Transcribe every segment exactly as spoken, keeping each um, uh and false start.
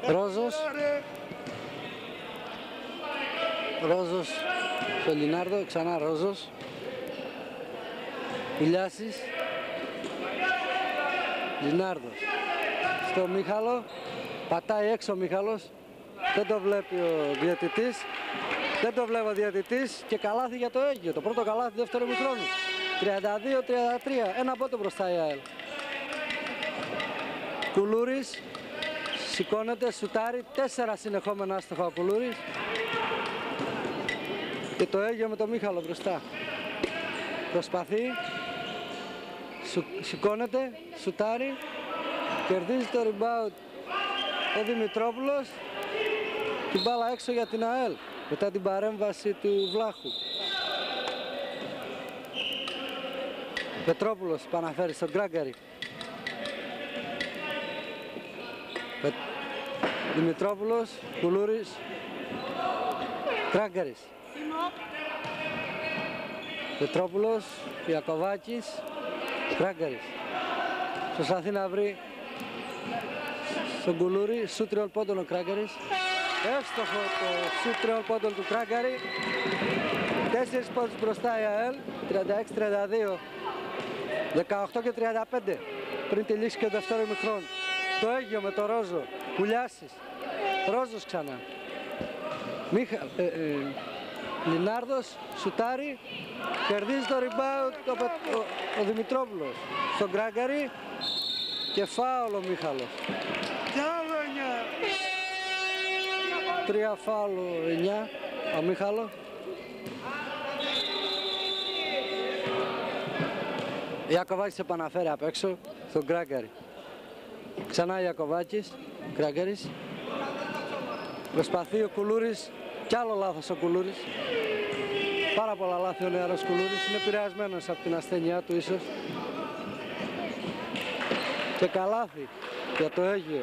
Ρόζος. Ρόζος στο Λινάρδο, ξανά Ρόζος. Ηλιάσης. Λινάρδος στο Μίχαλο. Πατάει έξω ο Μίχαλος. Δεν το βλέπει ο διαιτητής. Δεν το βλέπει ο διαιτητής και καλάθι για το Αίγυο. Το πρώτο καλάθι δεύτερο ημιχρόνου. τριάντα δύο τριάντα τρία. Ένα πόντο μπροστά η ΑΕΛ. Κουλούρης. Σηκώνεται, σουτάρει. Τέσσερα συνεχόμενα άστοχα ο Κουλούρης. Και το Αίγυο με το Μίχαλο μπροστά. Προσπαθεί. Σου, σηκώνεται, σουτάρει. Κερδίζει το rebound ο Δημητρόπουλος. Την μπάλα έξω για την ΑΕΛ μετά την παρέμβαση του Βλάχου. Πετρόπουλος επαναφέρει στον Γκράγκαρη. Πε... Δημητρόπουλος, Κουλούρης, Γκράγκαρης. Πετρόπουλος, Ιακωβάκης, Γκράγκαρης. Προσπαθεί να βρει στον Κουλούρη, σου τριών πόντων ο Γκράγκαρης. Εύστοχο το σου τριών πόντων του Γκράγκαρη. Τέσσερις πόντους μπροστά η ΑΕΛ, τριάντα έξι τριάντα δύο, δεκαοκτώ και τριάντα πέντε πριν τη λήξη και το δεύτερο ημιχρόν. Το Αίγυο με το Ρόζο, Πουλιάσης, Ρόζος ξανά. Μίχα, ε, ε, Λινάρδος, σουτάρει, κερδίζει το rebound ο, ο, ο Δημητρόπουλος στον Γκράγκαρη και φάουλ ο Μίχαλος. Τρία φάουλ εννιά ο Μίχαλο. Ιακωβάκης επαναφέρει απ' έξω στον Γκράγκαρη. Ξανά Ιακωβάκης, Γκράγκαρης. Προσπαθεί ο Κουλούρης, κι άλλο λάθος ο Κουλούρης. Πάρα πολλά λάθη ο νεαρός Κουλούρης, είναι επηρεασμένος από την ασθένειά του ίσως. Και καλάθι για το Αίγυο.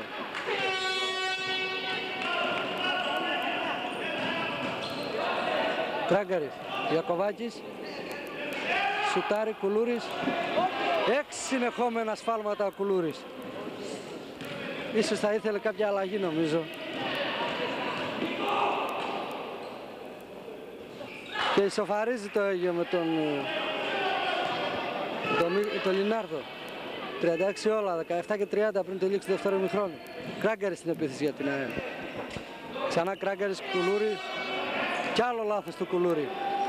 Γκράγκαρης, Ιακωβάκης, σουτάρει Κουλούρης. Έξι συνεχόμενα σφάλματα ο Κουλούρης. Ίσως θα ήθελε κάποια αλλαγή νομίζω. Και ισοφαρίζει το Αίγυο με τον, τον, τον Λινάρδο. τριάντα έξι όλα, δεκαεπτά και τριάντα πριν το λήξη του δεύτερου ημιχρόνου. Γκράγκαρης στην επίθεση για την ΑΕΛ. Ξανά Γκράγκαρης, Κουλούρης. Κι άλλο λάθος του Κουλούρη.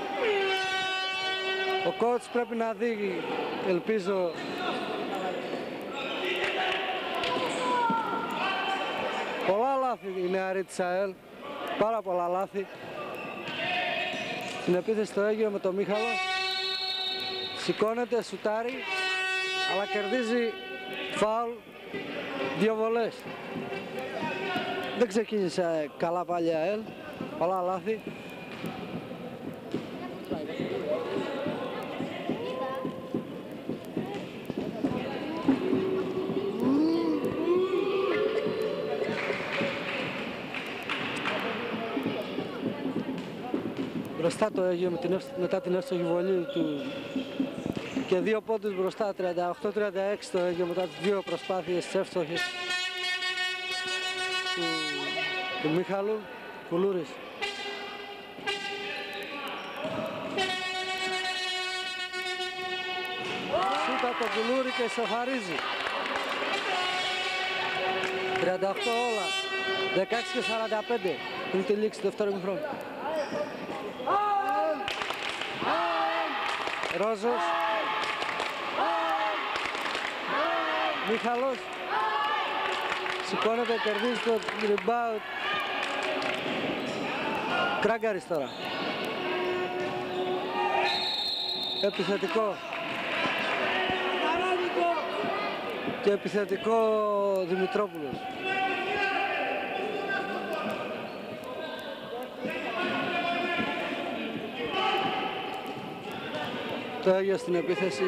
Ο κότς πρέπει να δει, ελπίζω, πολλά λάθη η νεαρή της ΑΕΛ. Πάρα πολλά λάθη. Στην επίθεση στο Αίγυο με τον Μίχαλο. Σηκώνεται, σουτάρει, αλλά κερδίζει φάουλ, δύο βολές. Δεν ξεκίνησε καλά πάλι η ΑΕΛ, πολλά λάθη. Μπροστά το Αίγυο με την, μετά την εύστοχη βολή του και δύο πόντους μπροστά, τριάντα οκτώ τριάντα έξι το Αίγυο μετά τις δύο προσπάθειες εύστοχες του, του Μίχαλου. Κουλούρης. Σούτα το Κουλούρη και ισοφαρίζει. τριάντα οκτώ όλα, δεκαέξι και σαράντα πέντε πριν τη λήξη του δεύτερου ημιχρόνου. Ρόζος, Μίχαλος, σηκώνεται, κερδίζει το rebound. Γκράγκαρης τώρα. Επιθετικό. Και επιθετικό Δημητρόπουλος. Το Αίγυο στην επίθεση.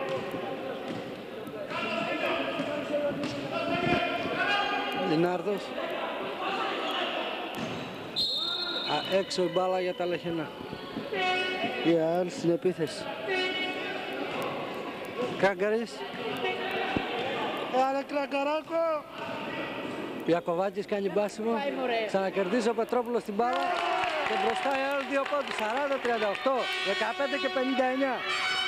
Λινάρδος. Α, έξω η μπάλα για τα λεχενά. Η ΑΕΛ στην επίθεση. Γκράγκαρης. Έλα Γκραγκαράκο. Ιακωβάκης κάνει μπάσιμο. Ξανακερδίζει ο Πετρόπουλος την μπάλα. Και μπροστά οι άλλοι δύο πόντους. σαράντα τριάντα οκτώ, δεκαπέντε και πενήντα εννιά.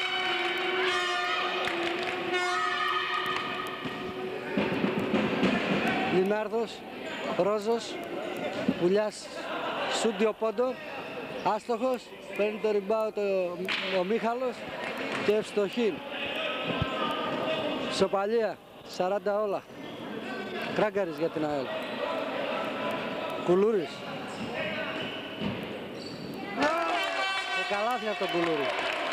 Λινάρδος, Ρόζος, Βουλιάς, σουτ δύο πόντων. Άστοχος, παίρνει το rebound το, ο Μίχαλος και ευστοχή. Σοπαλία, σαράντα όλα. Κράγκαρης για την ΑΕΛ. Κουλούρης. Και καλάθι από τον Κουλούρη.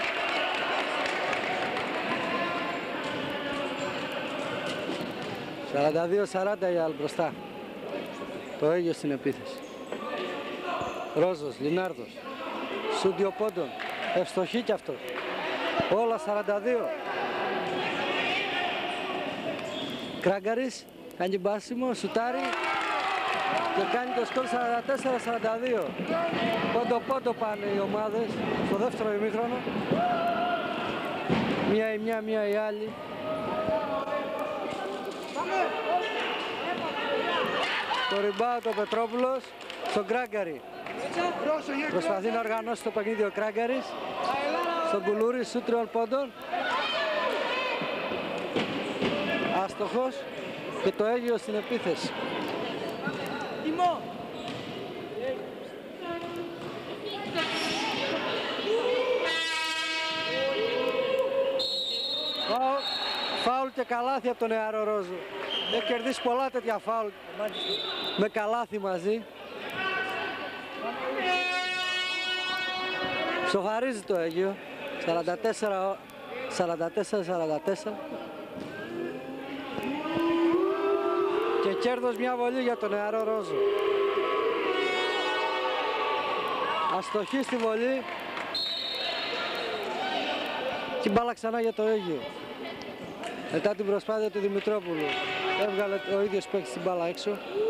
σαράντα δύο σαράντα η ΑΕΛ μπροστά. Το ίδιο στην επίθεση. Ρόζος, Λινάρδος. Σουτ δύο πόντων. Ευστοχή κι αυτός. Όλα σαράντα δύο. Κράγκαρης κάνει μπάσιμο, σουτάρει και κάνει το σκορ σαράντα τέσσερα σαράντα δύο. Πόντο πόντο πάνε οι ομάδες στο δεύτερο ημίχρονο. Μία η μια, μία η άλλη. Το rebound ο Πετρόπουλος στον Κράγκαρη. Προσπαθεί να οργανώσει το παιχνίδι ο Κράγκαρης. Στον Κουλούρη, σουτ τριών πόντων. Άστοχος και το Αίγυο στην επίθεση. Φάουλ, φάουλ και καλάθι από τον νεαρό Ρόζο. Έχει κερδίσει πολλά τέτοια φάουλ με καλάθι μαζί. Σοφαρίζει το Αίγυο. σαράντα τέσσερα σαράντα τέσσερα. Και κέρδος μια βολή για τον νεαρό Ρόζο. Αστοχή στη βολή. Και μπάλα ξανά για το Αίγυο. Μετά την προσπάθεια του Δημητρόπουλου. Έβγαλε ο ίδιος παίκτης την μπάλα έξω.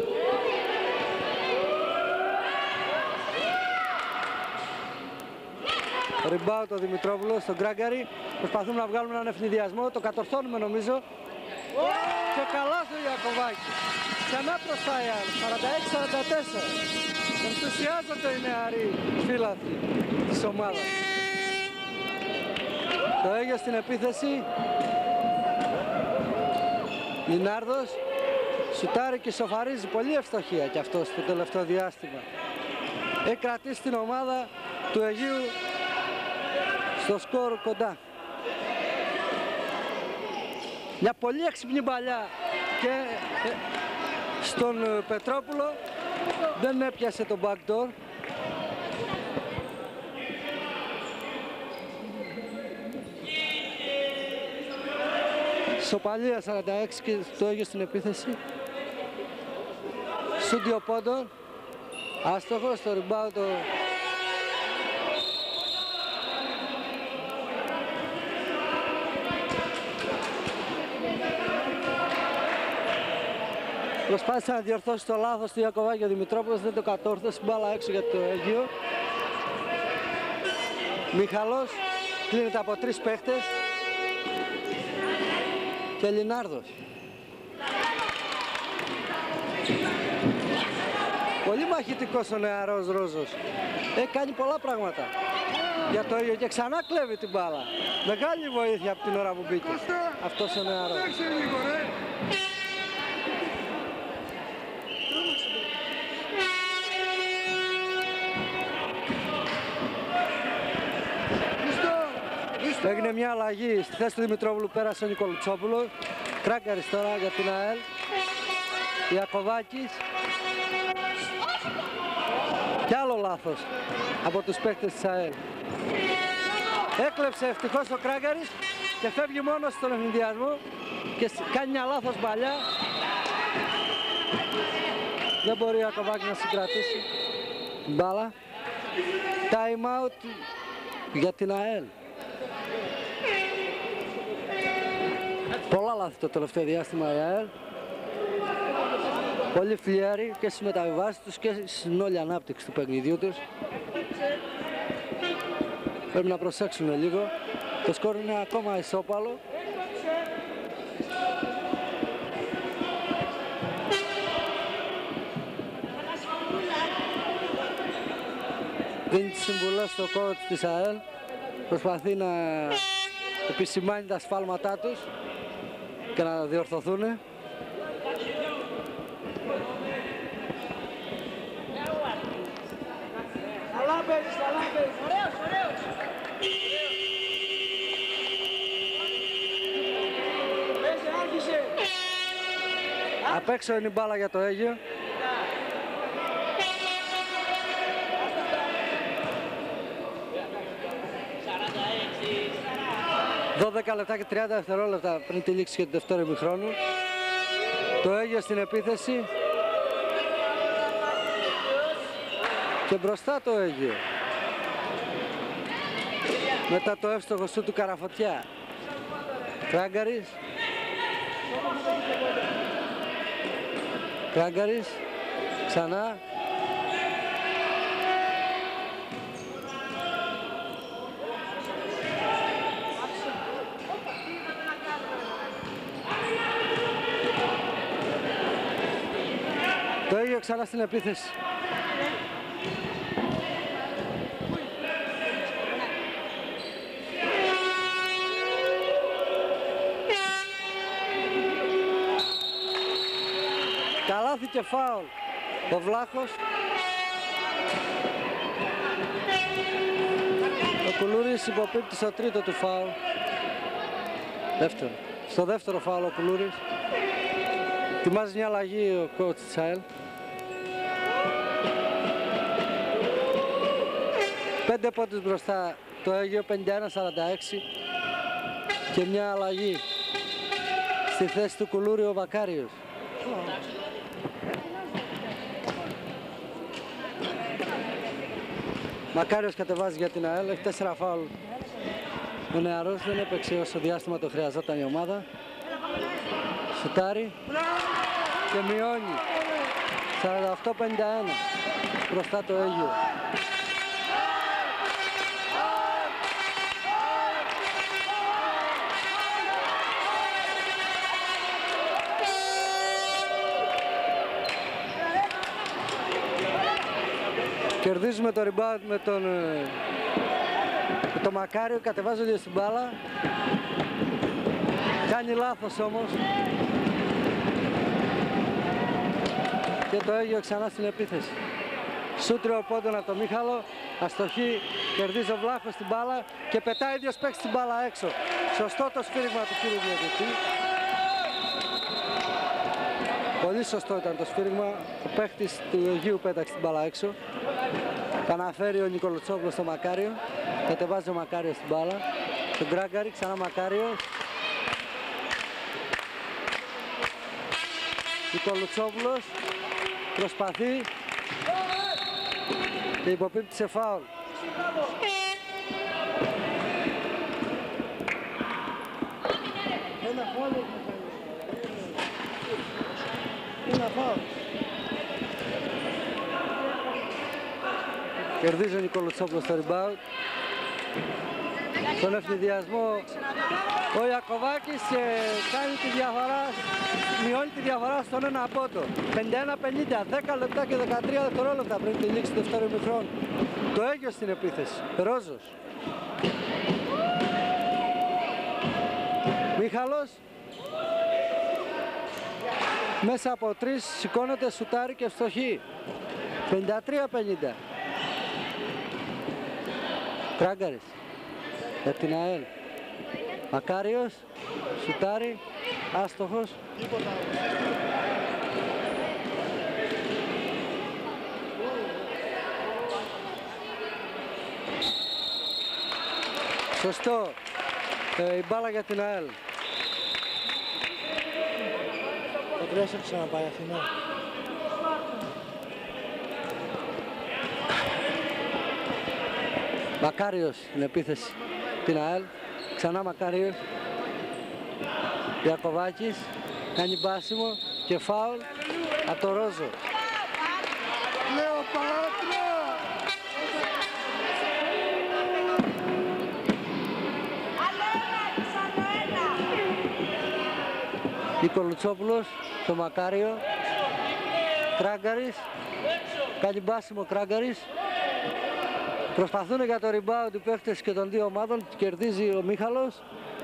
Rebound ο Δημητρόπουλος στον Κράγκαρη. Προσπαθούμε να βγάλουμε έναν ευνηδιασμό. Το κατορθώνουμε νομίζω. Και καλά στο Ιακωβάκη. Ξανά μπροστά η ΑΕΛ. σαράντα έξι σαράντα τέσσερα. Ενθουσιάζονται οι νεαροί φίλαθλοι της ομάδας. Το Αίγυο στην επίθεση. Λινάρδος. Σουτάρει και σοφαρίζει. Πολύ ευστοχία και αυτό στο τελευταίο διάστημα. Έχει κρατήσει την ομάδα του Αιγείου στο σκορ κοντά. Μια πολύ έξυπνη παλιά και ε, στον Πετρόπουλο δεν έπιασε το backdoor. Σοπαλία σαράντα έξι και το Αίγυο στην επίθεση. Σουτ δύο πόντων. Άστοχο στο rebound το... Προσπάθησε να διορθώσει το λάθος του Ιακωβάκη ο Δημητρόπουλος, δεν το κατόρθωσε, μπάλα έξω για το Αίγυο. Μίχαλος, κλείνεται από τρεις παίχτες. Και Λινάρδος. Πολύ μαχητικός ο νεαρός Ρόζος. Έχει κάνει πολλά πράγματα για το Αίγυο και ξανά κλέβει την μπάλα. Μεγάλη βοήθεια από την ώρα που μπήκε αυτός ο νεαρός. Έγινε μια αλλαγή στη θέση του Δημητρόπουλου, πέρασε ο Νικολουτσόπουλος. Κράγκαρης τώρα για την ΑΕΛ. Ιακωβάκης. Κι άλλο λάθος από τους παίκτες της ΑΕΛ. Έκλεψε ευτυχώς ο Κράγκαρης και φεύγει μόνος στον ευνηδιασμό και κάνει μια λάθος μπαλιά. Δεν μπορεί ο Ιακωβάκης να συγκρατήσει την μπάλα. Time out για την ΑΕΛ. Πολλά λάθη το τελευταίο διάστημα η ΑΕΛ. Πολύ φλιάροι και στις μεταβιβάσεις τους και στην όλη ανάπτυξη του παιχνιδιού τους. Πρέπει να προσέξουν λίγο. Το σκορ είναι ακόμα ισόπαλο. δίνει τις συμβουλές στο coach της ΑΕΛ, προσπαθεί να επισημάνει τα σφάλματά τους και να διορθωθούν. Καλά παίζεις, καλά παίζεις. Ωραίος, ωραίος. Παίζει, άρχισε. Απ' έξω είναι η μπάλα για το Αίγιο. δώδεκα λεπτά και τριάντα δευτερόλεπτα πριν τη λήξη και του δεύτερου ημιχρόνου. Το Αίγιο στην επίθεση. Και μπροστά το Αίγιο. Μετά το εύστοχο σου του Καραφωτιά. Κράγκαρης. Κράγκαρης. Ξανά. Το Αίγιο ξανά στην επίθεση. Καλάθι και φάουλ. Ο Βλάχος. Ο Κουλούρης υποπίπτει στο τρίτο του φάουλ. Δεύτερο. Στο δεύτερο φάουλ ο Κουλούρης. Ετοιμάζει μια αλλαγή ο coach της ΑΕΛ. Πέντε πόντους μπροστά το Αίγιο, πενήντα ένα σαράντα έξι. Και μια αλλαγή στη θέση του Κουλούρη ο Βακάριος. Μακάριος κατεβάζει για την ΑΕΛ, έχει τέσσερα φάουλ. Ο νεαρός δεν έπαιξε όσο διάστημα το χρειαζόταν η ομάδα. Σουτάρει και μειώνει. σαράντα οκτώ πενήντα ένα μπροστά το Αίγιο. Κερδίζουμε το rebound με τον, με τον Μακάριο, κατεβάζονται στην μπάλα. Κάνει λάθος όμως. Και το Αίγιο ξανά στην επίθεση. Σούτριο πόντων από τον Μίχαλο. Αστοχή, κερδίζει ο Βλάχος στην μπάλα και πετάει ο ίδιος παίκτης την μπάλα έξω. Σωστό το σφύριγμα του κύριου διαιτητή. Πολύ σωστό ήταν το σφύριγμα. Ο παίκτης του Αιγείου πέταξε την μπάλα έξω. Καναφέρει ο Νικολουτσόπουλος στο Μακάριο. Κατεβάζει ο Μακάριος στην μπάλα. Τον Γκράγκαρη, ξανά Μακάριος. Νικολουτσόπουλος προσπαθεί και υποπίπτει σε φάουλ. Ένα φάουλ. Ένα φάουλ. Κερδίζει ο Νικολουτσόπουλος στο rebound. Στον ευνηδιασμό ο Ιακωβάκης και κάνει τη διαφορά, μειώνει τη διαφορά στον ένα πόντο. πενήντα ένα πενήντα, δέκα λεπτά και δεκατρία δευτερόλεπτα πριν τη λήξη του δεύτερου ημιχρόνου. Το Αίγιο στην επίθεση. Ρόζος. Μίχαλος. Μέσα από τρεις σηκώνεται, σουτάρει και ευστοχή. πενήντα τρία πενήντα. Κράγκαρης για την ΑΕΛ. Μακάριος, σουτάρει, άστοχος. Σωστό, ε, η μπάλα για την ΑΕΛ. Το τρία σε ξαναπάει Αθηνά. Μακάριος στην επίθεση την ΑΕΛ. Ξανά Μακάριος. Ιακωβάκης κάνει μπάσιμο και φάουλ από το Ρόζο. Λεοπάτρα! Νικολουτσόπουλος στο Μακάριο. Κράγκαρης. Κάνει μπάσιμο Κράγκαρης. Προσπαθούν για το rebound οι παίχτες και των δύο ομάδων. Κερδίζει ο Μίχαλος.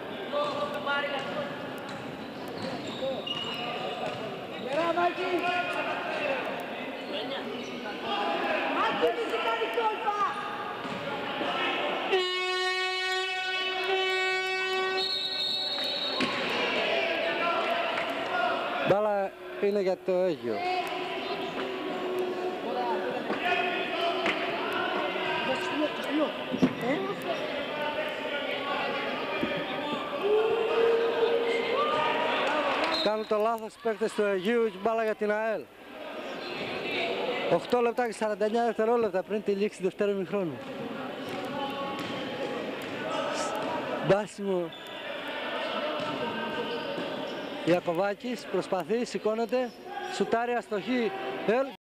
Γερά, Μάκη! Μάκη, μη σε κάνει κόλπα! Μπάλα είναι για το Αίγιο. Κάνουν το λάθος οι παίκτες του Αιγείου, μπάλα για την ΑΕΛ. οκτώ λεπτά και σαράντα εννιά δευτερόλεπτα πριν τη λήξη του δεύτερου ημιχρόνου. Μπάσιμο. Ιακωβάκης προσπαθεί, σηκώνεται, σουτάρει αστοχή. Ελ.